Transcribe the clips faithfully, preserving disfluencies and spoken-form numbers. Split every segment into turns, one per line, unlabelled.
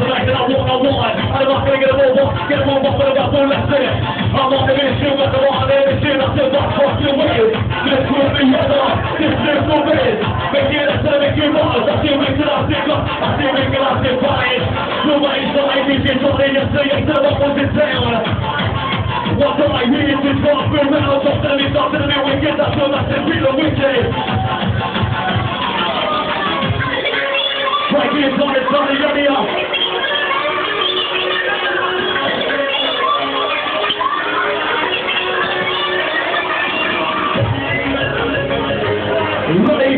the life that I want, I want. I'm not gonna get a more walk, get a more walk, but I got one less in it. I'm not gonna be a shit, but I want to be a shit, I still got fucking weird. This will be yellow, this is so big. Make it, I said, make it bars, I still make it, I still got, I still make it, I still buying. Nobody's lying, this is all they just say, I still up on this town. What do I hear is this rock, we're around, so tell me, stop telling me, we get that, so that's the real wicked. Right here, Tommy, Tommy, ready up. Ready?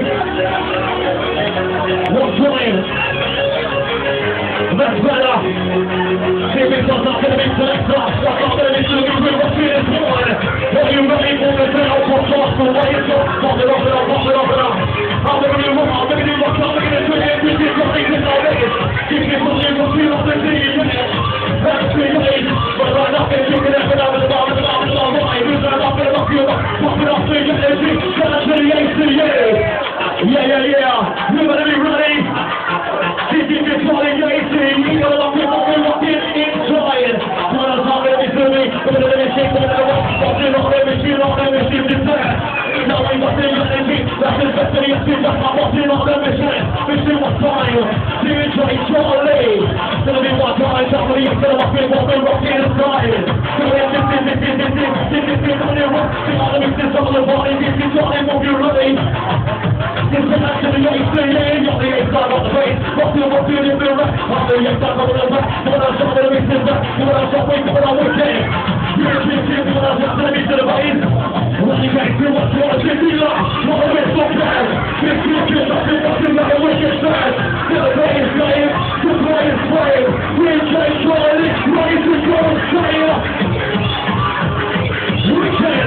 What's going? That's better. See me, I'm not gonna be to the top. I'm not gonna be to the group, I'm feeling fun. Are you ready for the thing? I'll pop off the way it's up. Pop it up and up, pop it up and up. I'm gonna do what I'm gonna do, what I'm gonna do. This is what things in our legs. Keep me from you, from you, from the team. That's three days. But right up and kicking it, but I'm in the bar, in the bar, in the bar. Right, who's that up and up, you up. Pop it up, so you get energy. That's the A C A. Yeah, yeah, yeah. You better be ready. This is your calling A C. You gotta lock it, lock it, lock it, inside. Come on, I'm gonna be serving. I'm gonna be shaking, I'm gonna walk. Watching on every shit, on every shit, it's there. Now I'm watching your energy. That's the best thing you've seen. That's my watching on the mission. Mission was time. You enjoy Charlie. Gonna be one time. Somebody is gonna walk in, walk in, walk in, inside. So yeah, this is, this is, this is, this is, this is, on your rock. See all the mixes, all the body. This is Charlie, move you ready. This is actually A C A. You're the A-side on the face. What's your, what's your, you're right. I'm the A-side on the back. What I'm showing the mixes back. What I'm showing, what I'm wicked. You're the A-side, what I'm showing the mixes to the base. What you guys do, what's your, what's your, what's your, what a so bad. This is just nothing, nothing like a wicked sad. Still a play is playing, the play is playing. We can't try this, ready to go and play up. Wicked.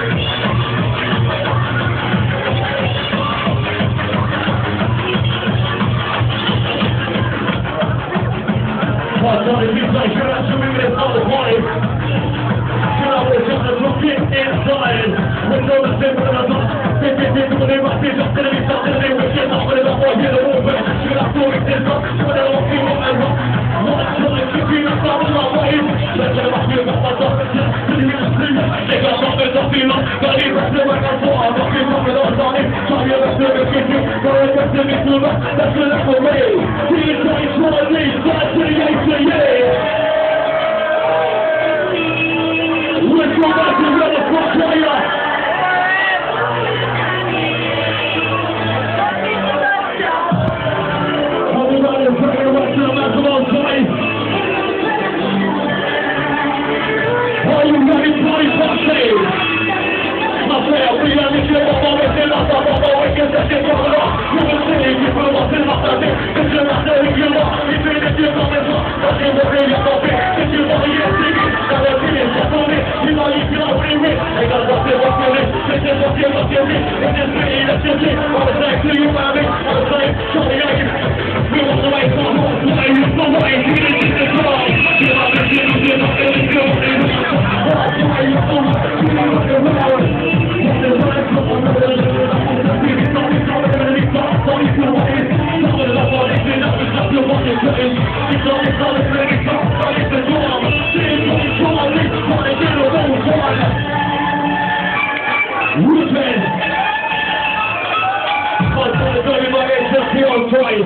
What's on the replay, you're not showing this all the time. You're not with just a look inside. With no the same, but I'm not. This is it, when they rock this, I'm gonna be something they wish it, I'm gonna go here, the move, you're not doing this, but I don't feel what I want. What's trying to keep me up on my way? Let's get up here, got my stuff, it's just sitting in the street. They got something to feel up, got it, rest of my car, so I'm not giving up with all on it. Try your best to get you, go and get to me through that, that's the left away. He's trying to leave, that's the A C A. Let's go back to the other front player. Are you ready, party party? I say, we are the shit of all this, and I'm not all the way, cause that shit coming off. You will see, you will not see my family, cause you're not there, you are. If it is you're coming from, that's in the radio, don't be. If you want to hear singing, that's what it is, that's what it is. You know you feel like winning, they got what's it, what's it, this is what's it, what's it, it's just me, that's just it. I'm a say to you, baby, I'm a say, show me like it. We want the way, so I'm going to say, you know what, you need to get the call. You're not the shit, you're not the shit, you're not the shit. That's why you're so much, you're not the power. What's the right, come on, I'm gonna do it. I'm gonna be sorry, sorry, I'm gonna be sorry, sorry, you know what it is. Some of the love on it, you're not the stuff you're watching, cutting. It's all, it's all, it's ready, it's all, it's the drama. It's all, it's all, it's all, it's all, it's all, it's all. Rutland. What's on the dirty money, it's just here on Troy.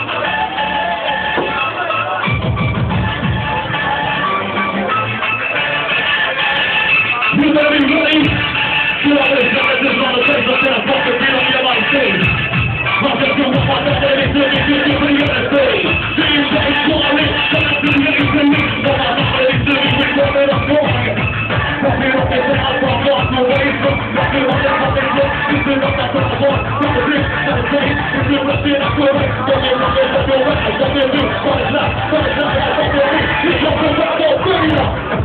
You better be ready. You know this guy is on the face of the fucking deal on your life stage. I'm just doing what I'm doing, it's doing it, it's doing it, it's doing it. Do you say it's quality? That's the way it's doing it. What I'm not really doing, we're going up wrong. Fucking up this and I'm from off the way from. Fucking up that fucking shit. This is not that what I want. That's the thing, that's the thing. If you're not seeing that good, don't get up there, don't get right. Don't get do, what is that, what is that, what is that, what is that, what is that, what is that,